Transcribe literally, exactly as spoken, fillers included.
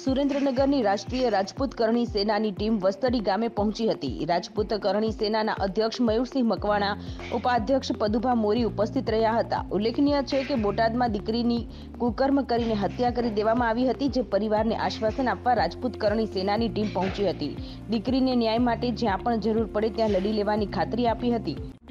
સુરેન્દ્રનગરની રાષ્ટ્રીય રાજપૂત કરણી સેનાની ટીમ વસ્તડી ગામે પહોંચી હતી। રાજપૂત કરણી સેનાના અધ્યક્ષ મયુરસિંહ મકવાણા, ઉપાધ્યક્ષ પદુભા મોરી ઉપસ્થિત રહ્યા હતા। ઉલ્લેખનીય છે કે બોટાદમાં દીકરીની કુકર્મ કરીને હત્યા કરી દેવામાં આવી હતી, જે પરિવારને આશ્વાસન આપવા રાજપૂત કરણી સેનાની ટીમ પહોંચી હતી। દીકરીને ન્યાય માટે જ્યાં પણ જરૂર પડે ત્યાં લડી લેવાની ખાતરી આપી હતી।